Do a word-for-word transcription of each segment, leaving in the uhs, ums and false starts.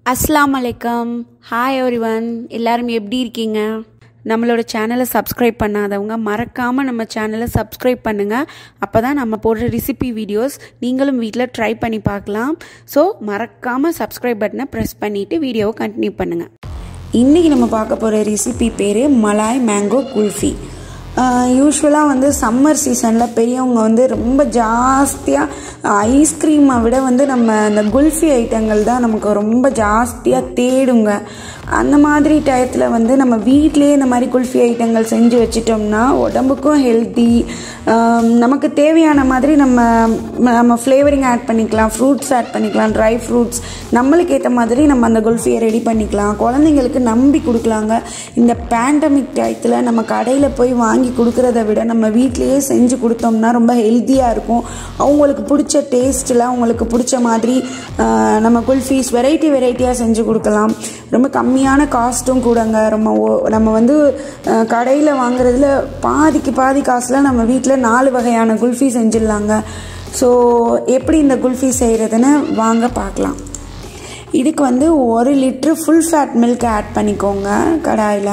அஸ்ஸலாமு அலைக்கும். Hi everyone, எல்லாரும் எப்படி இருக்கீங்க? நம்மளோட சேனலை சப்ஸ்கிரைப் பண்ணாதவங்க மறக்காமல் நம்ம சேனலை சப்ஸ்கிரைப் பண்ணுங்கள். அப்போ தான் நம்ம போடுற ரெசிபி வீடியோஸ் நீங்களும் வீட்டில் ட்ரை பண்ணி பார்க்கலாம். ஸோ மறக்காமல் சப்ஸ்கிரைப் பட்டனை ப்ரெஸ் பண்ணிவிட்டு வீடியோவை கண்டினியூ பண்ணுங்கள். இன்றைக்கி நம்ம பார்க்க போகிற ரெசிபி பேர் மலாய் மேங்கோ குல்ஃபி. யூஸ்வலாக வந்து சம்மர் சீசனில் பெரியவங்க வந்து ரொம்ப ஜாஸ்தியாக ஐஸ்கிரீமை விட வந்து நம்ம இந்த குல்ஃபி ஐட்டங்கள் தான் நமக்கு ரொம்ப ஜாஸ்தியாக தேடுங்க. அந்த மாதிரி டயத்தில் வந்து நம்ம வீட்டிலே இந்த மாதிரி குல்ஃபி ஐட்டங்கள் செஞ்சு வச்சிட்டோம்னா உடம்புக்கும் ஹெல்த்தி, நமக்கு தேவையான மாதிரி நம்ம நம்ம ஃப்ளேவரிங் ஆட் பண்ணிக்கலாம், ஃப்ரூட்ஸ் ஆட் பண்ணிக்கலாம், ட்ரை ஃப்ரூட்ஸ் நம்மளுக்கு ஏற்ற மாதிரி நம்ம அந்த குல்ஃபியை ரெடி பண்ணிக்கலாம். குழந்தைங்களுக்கு நம்பி கொடுக்கலாங்க. இந்த பேண்டமிக் டயத்தில் நம்ம கடையில் போய் வாங்கி கொடுக்கறத விட நம்ம வீட்லேயே செஞ்சு கொடுத்தோம்னா ரொம்ப ஹெல்த்தியாக இருக்கும். அவங்களுக்கு பிடிச்ச டேஸ்ட்டில் அவங்களுக்கு பிடிச்ச மாதிரி நம்ம குல்ஃபீஸ் வெரைட்டி வெரைட்டியாக செஞ்சு கொடுக்கலாம். ரொம்ப கம்மியான காஸ்ட்டும் கூடங்க. ரொம்ப நம்ம வந்து கடையில் வாங்குறதுல பாதிக்கு பாதி காசில் நம்ம வீட்டில் நாலு வகையான குல்ஃபி செஞ்சிடலாங்க. ஸோ எப்படி இந்த குல்ஃபி செய்கிறதுன்னு வாங்க பார்க்கலாம். இதுக்கு வந்து ஒரு litre full fat milk add பண்ணிக்கோங்க கடாயில்.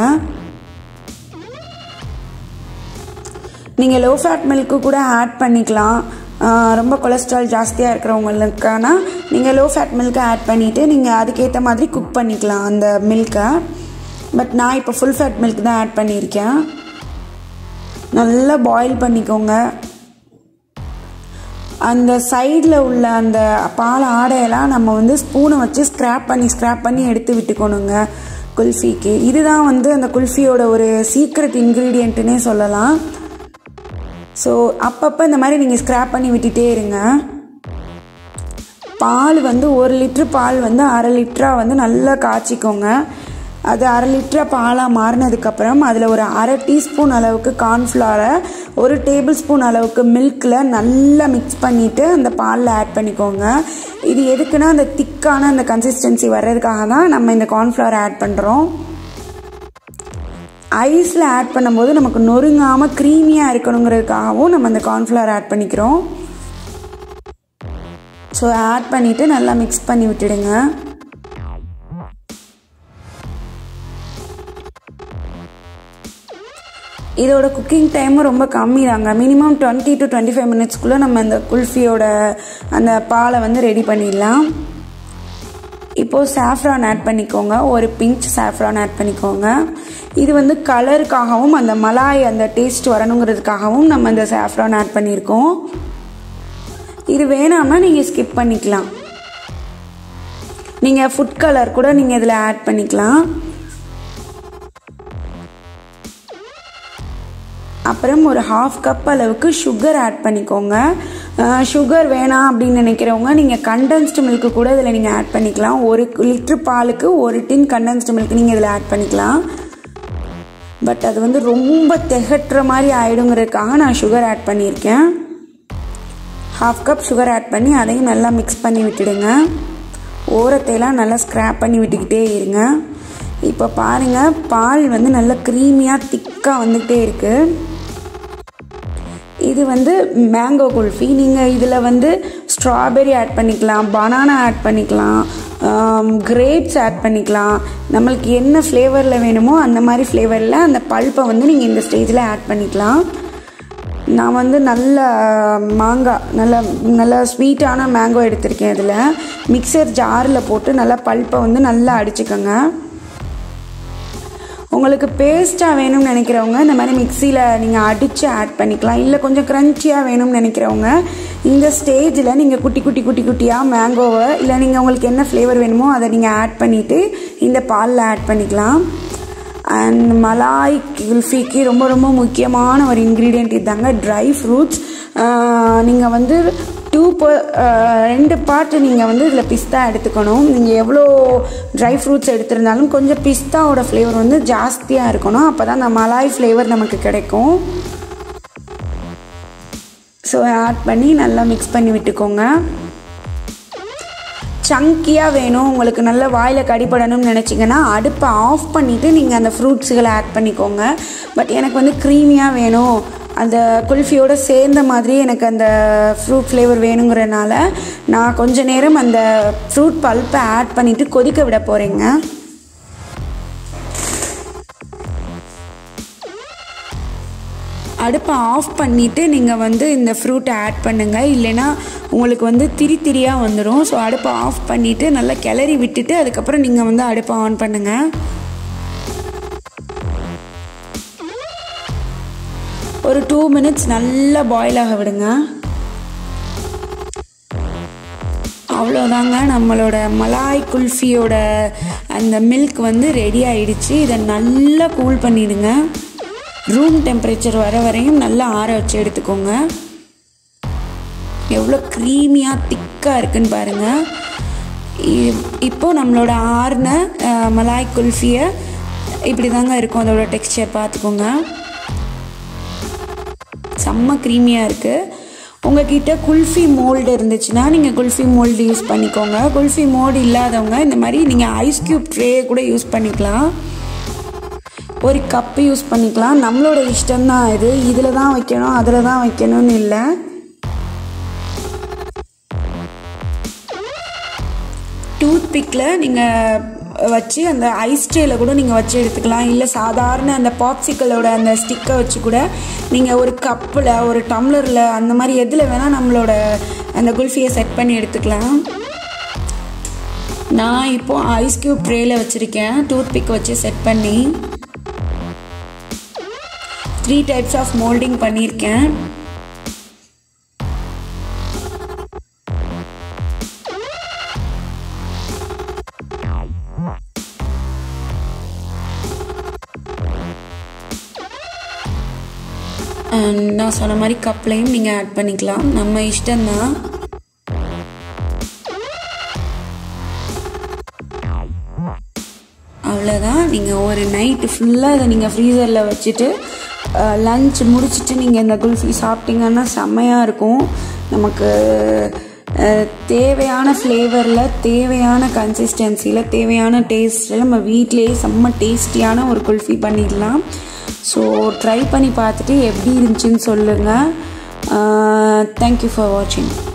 நீங்கள் லோ ஃபேட் மில்க்கு கூட ஆட் பண்ணிக்கலாம். ரொம்ப கொலஸ்ட்ரால் ஜாஸ்தியாக இருக்கிறவங்களுக்கான நீங்கள் லோ ஃபேட் மில்க்கை ஆட் பண்ணிவிட்டு நீங்கள் அதுக்கேற்ற மாதிரி குக் பண்ணிக்கலாம் அந்த மில்க்கை. பட் நான் இப்போ ஃபுல் ஃபேட் மில்க் தான் ஆட் பண்ணியிருக்கேன். நல்லா பாயில் பண்ணிக்கோங்க. அந்த சைடில் உள்ள அந்த பால் ஆடையெல்லாம் நம்ம வந்து ஸ்பூனை வச்சு ஸ்க்ராப் பண்ணி ஸ்க்ராப் பண்ணி எடுத்து விட்டுக்கணுங்க குல்ஃபிக்கு. இதுதான் வந்து அந்த குல்ஃபியோட ஒரு சீக்ரெட் இன்க்ரீடியண்ட்டுன்னே சொல்லலாம். ஸோ அப்பப்போ இந்த மாதிரி நீங்கள் ஸ்க்ராப் பண்ணி விட்டுட்டே இருங்க. பால் வந்து ஒரு லிட்ரு பால் வந்து அரை லிட்டராக வந்து நல்லா காய்ச்சிக்கோங்க. அது அரை லிட்டராக பாலாக மாறினதுக்கப்புறம் அதில் ஒரு அரை டீஸ்பூன் அளவுக்கு கார்ன்ஃப்ளவரை ஒரு டேபிள் ஸ்பூன் அளவுக்கு மில்கில் நல்லா மிக்ஸ் பண்ணிவிட்டு அந்த பாலில் ஆட் பண்ணிக்கோங்க. இது எதுக்குன்னா அந்த திக்கான அந்த கன்சிஸ்டன்சி வர்றதுக்காக தான் நம்ம இந்த கார்ன்ஃப்ளவரை ஆட் பண்ணுறோம். ஐஸில் ஆட் பண்ணும்போது நமக்கு நொறுங்காமல் க்ரீமியாக இருக்கணுங்கிறதுக்காகவும் நம்ம அந்த கார்ன்ஃப்ளவர் ஆட் பண்ணிக்கிறோம். ஸோ ஆட் பண்ணிவிட்டு நல்லா மிக்ஸ் பண்ணி விட்டுடுங்க. இதோட குக்கிங் டைமும் ரொம்ப கம்மி தாங்க. Minimum twenty to twenty five மினிட்ஸ்க்குள்ளே நம்ம அந்த குல்ஃபியோட அந்த பாலை வந்து ரெடி பண்ணிடலாம். இப்போது சாஃப்ரான் ஆட் பண்ணிக்கோங்க. ஒரு பிஞ்ச் சாஃப்ரான் ஆட் பண்ணிக்கோங்க. இது வந்து கலருக்காகவும் அந்த மலாய் அந்த டேஸ்ட் வரணுங்கிறதுக்காகவும் நம்ம இந்த சாஃப்ரான் ஆட் பண்ணியிருக்கோம். இது வேணாம்னா நீங்கள் ஸ்கிப் பண்ணிக்கலாம். நீங்கள் ஃபுட் கலர் கூட நீங்கள் இதில் ஆட் பண்ணிக்கலாம். அப்புறம் ஒரு ஹாஃப் கப் அளவுக்கு சுகர் ஆட் பண்ணிக்கோங்க. சுகர் வேணாம் அப்படின்னு நினைக்கிறவங்க நீங்கள் கண்டென்ஸ்டு மில்க்கு கூட இதில் நீங்கள் ஆட் பண்ணிக்கலாம். ஒரு லிட்ரு பாலுக்கு ஒரு டின் கண்டென்ஸ்டு மில்க் நீங்கள் இதில் ஆட் பண்ணிக்கலாம். பட் அது வந்து ரொம்ப திகட்டுற மாதிரி ஆகிடுங்கிறதுக்காக நான் சுகர் ஆட் பண்ணியிருக்கேன். ஹாஃப் கப் சுகர் ஆட் பண்ணி அதையும் நல்லா மிக்ஸ் பண்ணி விட்டுடுங்க. ஓரத்தையெல்லாம் நல்லா ஸ்க்ராப் பண்ணி விட்டுக்கிட்டே இருங்க. இப்போ பாருங்கள், பால் வந்து நல்லா க்ரீமியாக திக்காக வந்துகிட்டே இருக்குது. இது வந்து மேங்கோ குல்ஃபி. நீங்கள் இதில் வந்து ஸ்ட்ராபெரி ஆட் பண்ணிக்கலாம், பனானா ஆட் பண்ணிக்கலாம், கிரேப்ஸ் ஆட் பண்ணிக்கலாம். நம்மளுக்கு என்ன ஃப்ளேவரில் வேணுமோ அந்த மாதிரி ஃப்ளேவரில் அந்த பல்ப்பை வந்து நீங்கள் இந்த ஸ்டேஜில் ஆட் பண்ணிக்கலாம். நான் வந்து நல்ல மாங்காய் நல்ல நல்ல ஸ்வீட்டான மேங்கோ எடுத்திருக்கேன். இதில் மிக்சர் ஜாரில் போட்டு நல்லா பல்ப்பை வந்து நல்லா அடிச்சுக்கோங்க. உங்களுக்கு பேஸ்ட்டாக வேணும்னு நினைக்கிறவங்க இந்த மாதிரி மிக்சியில் நீங்கள் அடித்து ஆட் பண்ணிக்கலாம். இல்லை கொஞ்சம் க்ரன்ச்சியாக வேணும்னு நினைக்கிறவங்க இந்த ஸ்டேஜில் நீங்கள் குட்டி குட்டி குட்டி குட்டியாக மேங்கோவை இல்லை நீங்கள் உங்களுக்கு என்ன ஃப்ளேவர் வேணுமோ அதை நீங்கள் ஆட் பண்ணிவிட்டு இந்த பாலில் ஆட் பண்ணிக்கலாம். அண்ட் மலாய் குல்ஃபிக்கு ரொம்ப ரொம்ப முக்கியமான ஒரு இன்க்ரீடியண்ட் இதுதாங்க, ட்ரை ஃப்ரூட்ஸ். நீங்கள் வந்து டூ பர் ரெண்டு பார்ட்டு நீங்கள் வந்து இதில் பிஸ்தா எடுத்துக்கணும். நீங்கள் எவ்வளோ ட்ரை ஃப்ரூட்ஸ் எடுத்திருந்தாலும் கொஞ்சம் பிஸ்தாவோட ஃப்ளேவர் வந்து ஜாஸ்தியாக இருக்கணும். அப்போ தான் அந்த மலாய் ஃப்ளேவர் நமக்கு கிடைக்கும். ஸோ ஆட் பண்ணி நல்லா மிக்ஸ் பண்ணி விட்டுக்கோங்க. சங்கியாக வேணும் உங்களுக்கு, நல்ல வாயில் கடிப்படணும்னு நினச்சிங்கன்னா அடுப்பை ஆஃப் பண்ணிவிட்டு நீங்கள் அந்த ஃப்ரூட்ஸுகளை ஆட் பண்ணிக்கோங்க. பட் எனக்கு வந்து க்ரீமியாக வேணும், அந்த குல்ஃபியோட சேர்ந்த மாதிரி எனக்கு அந்த ஃப்ரூட் ஃப்ளேவர் வேணுங்கிறனால நான் கொஞ்ச நேரம் அந்த ஃப்ரூட் பல்ப்பை ஆட் பண்ணிவிட்டு கொதிக்க விட போகிறேங்க. அடுப்பை ஆஃப் பண்ணிவிட்டு நீங்கள் வந்து இந்த ஃப்ரூட்டை ஆட் பண்ணுங்கள், இல்லைன்னா உங்களுக்கு வந்து திரி திரியாக வந்துடும். ஸோ அடுப்பை ஆஃப் பண்ணிவிட்டு நல்லா கிளறி விட்டுட்டு அதுக்கப்புறம் நீங்கள் வந்து அடுப்பை ஆன் பண்ணுங்கள். ஒரு டூ மினிட்ஸ் நல்லா பாயில் ஆக விடுங்க. அவ்வளோதாங்க, நம்மளோட மலாய் குல்ஃபியோட அந்த மில்க் வந்து ரெடி ஆகிடுச்சு. இதை நல்லா கூல் பண்ணிடுங்க. ரூம் டெம்பரேச்சர் வர வரையும் நல்லா ஆற வச்சு எடுத்துக்கோங்க. எவ்வளோ க்ரீமியாக திக்காக இருக்குன்னு பாருங்கள். இப்போது நம்மளோட ஆறுன மலாய் குல்ஃபியை இப்படி தாங்க இருக்கும், அதோட டெக்ஸ்சர் பார்த்துக்கோங்க. செம்ம க்ரீமியாக இருக்குது. உங்கள்கிட்ட குல்ஃபி மோல்டு இருந்துச்சுன்னா நீங்கள் குல்ஃபி மோல்டு யூஸ் பண்ணிக்கோங்க. குல்ஃபி மோல்டு இல்லாதவங்க இந்த மாதிரி நீங்கள் ஐஸ் க்யூப் ட்ரே கூட யூஸ் பண்ணிக்கலாம். ஒரு கப்பு யூஸ் பண்ணிக்கலாம். நம்மளோட இஷ்டம்தான் இது. இதில் தான் வைக்கணும் அதில் தான் வைக்கணும்னு இல்லை. டூத் பிக்கில் நீங்கள் வச்சு அந்த ஐஸ் ட்ரேயில் கூட நீங்கள் வச்சு எடுத்துக்கலாம். இல்லை சாதாரண அந்த பாப்சிக்கலோட அந்த ஸ்டிக்கை வச்சு கூட நீங்கள் ஒரு கப்பில் ஒரு டம்ளரில் அந்த மாதிரி எதில் வேணால் நம்மளோட அந்த குல்ஃபியை செட் பண்ணி எடுத்துக்கலாம். நான் இப்போது ஐஸ் க்யூப் ட்ரேயில் வச்சுருக்கேன், டூத் பிக் வச்சு செட் பண்ணி. த்ரீ டைப்ஸ் ஆஃப் மோல்டிங் பண்ணியிருக்கேன். நான் சொன்ன மாதிரி கப்லையும் நீங்கள் ஆட் பண்ணிக்கலாம், நம்ம இஷ்டம்தான். அவ்வளோதான். நீங்கள் ஒரு நைட்டு ஃபுல்லாக இதை நீங்கள் ஃப்ரீசரில் வச்சுட்டு லன்ச் முடிச்சுட்டு நீங்கள் இந்த குல்ஃபி சாப்பிட்டீங்கன்னா செம்மையாக இருக்கும். நமக்கு தேவையான ஃப்ளேவரில், தேவையான கன்சிஸ்டன்சியில், தேவையான டேஸ்ட்டில் நம்ம வீட்டிலேயே செம்ம டேஸ்டியான ஒரு குல்ஃபி பண்ணிடலாம். ஸோ ட்ரை பண்ணி பார்த்துட்டு எப்படி இருந்துச்சுன்னு சொல்லுங்கள். தேங்க்யூ ஃபார் வாட்சிங்.